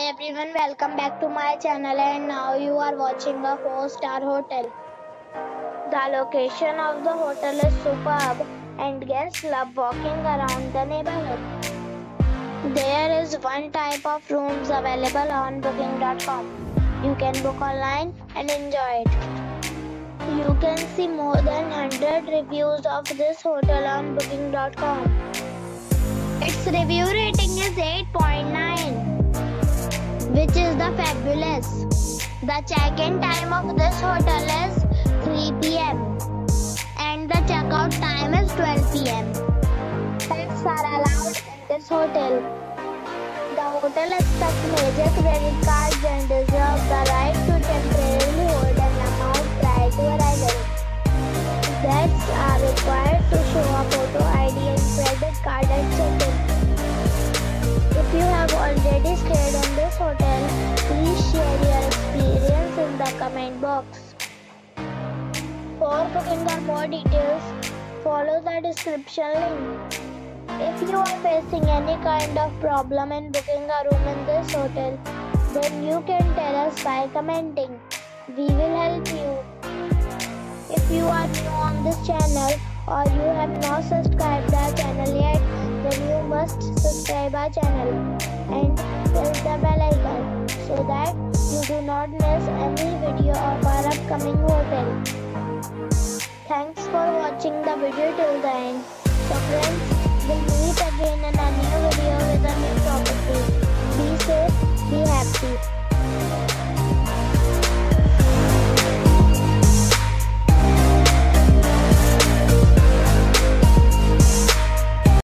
everyone, welcome back to my channel, and now you are watching a 4-star hotel. The location of the hotel is superb and guests love walking around the neighborhood. There is one type of rooms available on booking.com. You can book online and enjoy it. You can see more than 100 reviews of this hotel on booking.com. Its review rating is 8.9, which is the fabulous. The check-in time of this hotel is 3 p.m. and the checkout time is 12 p.m. Pets are allowed in this hotel. The hotel accepts major credit cards and reserves the right to temporarily hold an amount prior to arrival. Guests are required to show a photo ID and credit card at check-in. If you have already stayed in this hotel, please share your experience in the comment box. For booking or more details, follow the description link. If you are facing any kind of problem in booking a room in this hotel, then you can tell us by commenting. We will help you. If you are new on this channel or you have not subscribed our channel yet, then you must subscribe our channel and press the bell icon so that you do not miss any video of our upcoming hotel. Thanks for watching the video till the end. So friends, we'll meet again in a new video with a new property. Be safe, be happy.